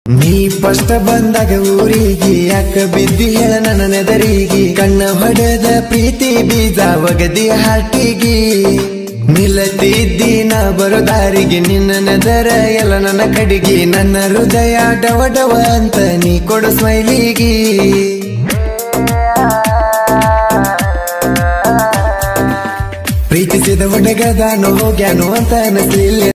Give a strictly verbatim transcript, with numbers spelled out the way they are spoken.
ನೀ ಫಸ್ಟ್ ಬಂದಾಗ ಊರಿಗೆ ಯಾಕ ಬಿದ್ದಿ ಹೇಳ ನನ್ನ ನೆದರಿಗೆ ಕಣ್ಣ ಹೊಡೆದ ಪ್ರೀತಿ ಬೀಜ ಒಗದಿ ಹಾಟಿಗೆ ನಿಲ್ಲತಿದ್ದಿ ನಾ ಬರೋ ದಾರಿಗೆ ನಿನ್ನ ನೆದರ ಎಲ್ಲ ನನ್ನ ಕಡಿಗೆ ನನ್ನ ಹೃದಯ ಡವ ಡವ ಅಂತ ನೀ ಕೊಡು ಸ್ಮೈಲಿಗೆ ಪ್ರೀತಿಸಿದ ಹುಡುಗದಾನು ಹೋಗ್ಯಾನು ಅಂತ ಅನಿಸ್ಲಿಲ್ಲ